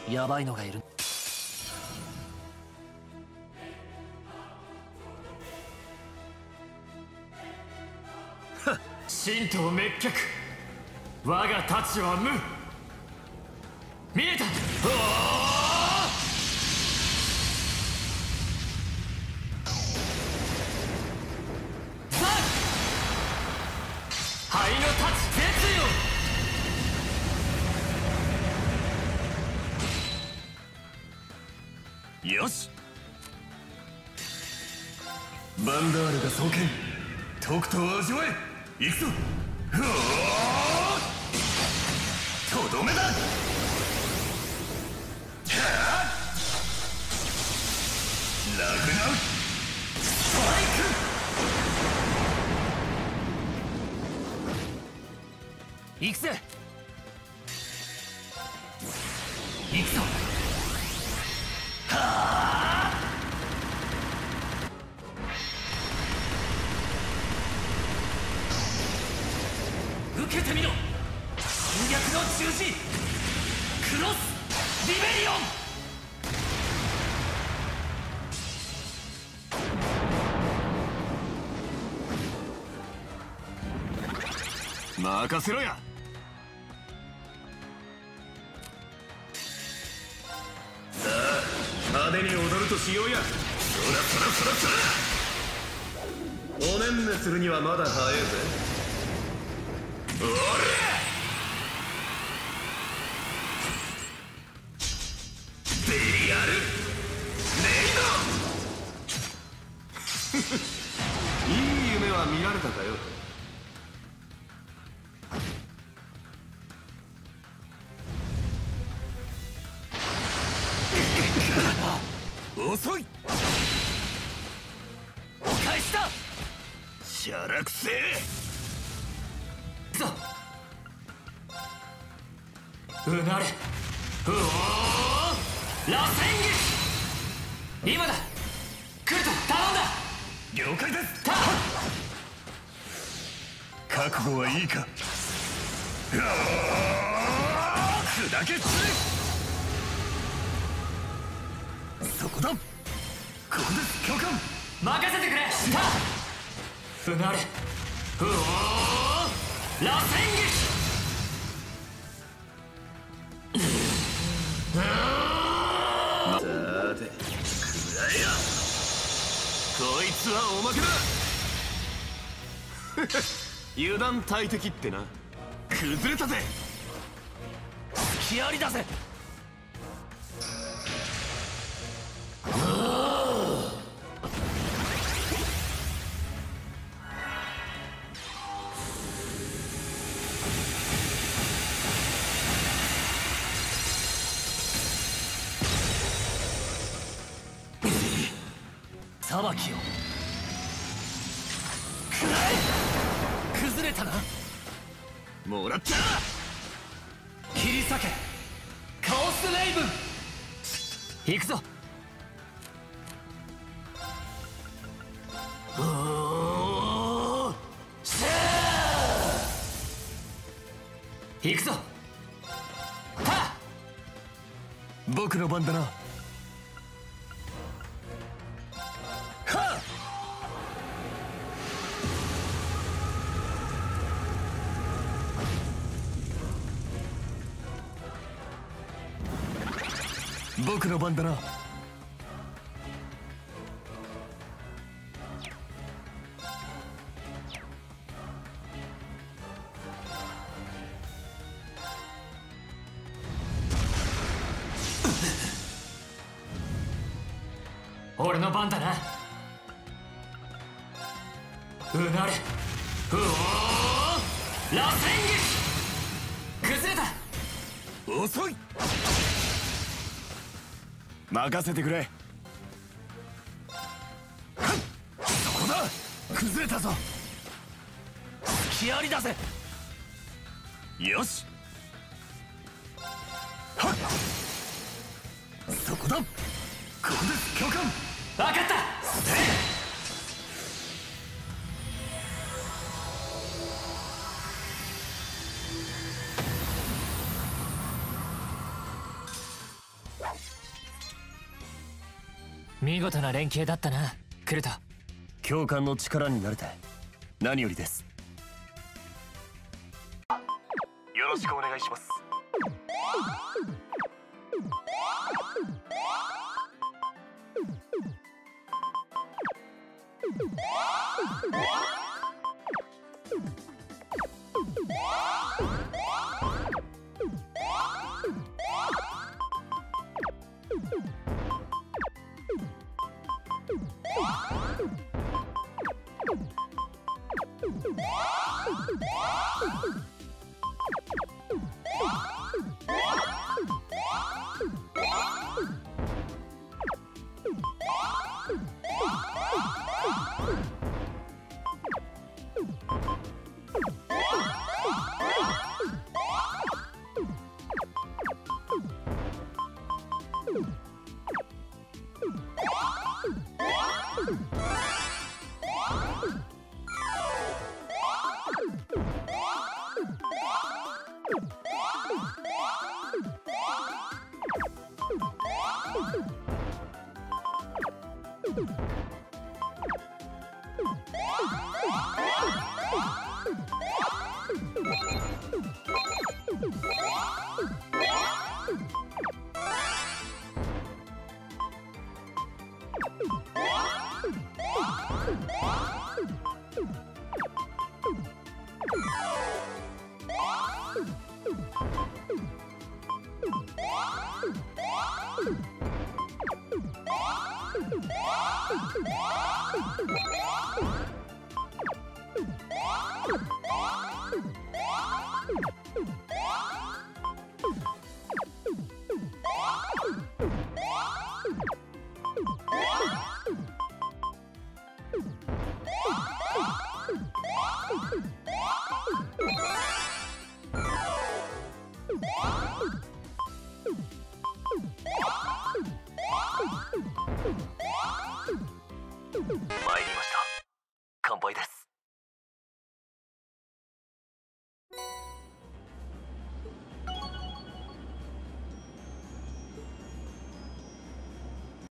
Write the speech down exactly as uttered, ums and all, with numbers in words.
ヤバいのがいる。 神道滅却、我が太刀は無。見えた。灰の太刀絶よ。よし、バンダールが双剣、とくと味わえ。行くぞ。とどめだ。ラグナウストライク。行くぜ。行くぞ。はあ、受けてみろ。侵略の十字クロスリベリオン。任せろや。さあ派手に踊るとしようや。そらそらそらそら。おねんねするにはまだ早いぜ。おらベリアルレイド。いい夢は見られたかよ。遅い。お返しだ。しゃらくせえ。ぞうなれ。うおー、螺旋撃。今だ。来ると頼んだ。了解です。た覚悟はいいか。砕け散れ。そこだ。ここです教官。任せてくれ。たうなれ。うおー、螺旋撃。さて、くらえや。こいつはおまけだ。油断大敵ってな。崩れたぜ。隙ありだぜ。裁きを食らえ。崩れたな。もらった。切り裂けカオスレイブン。行くぞ。おーしゃー。行くぞ。はっ、僕の番だな。僕の番だな。俺の番だな。うなれ。うおー、螺旋撃。崩れた。遅い。任せてくれ。そこだ。崩れたぞ。隙ありだぜ。よし。はっ、そこだ。ここです教官。分かった。 見事な連携だったな、クルト。 教官の力になれて何よりです。よろしくお願いします。 参り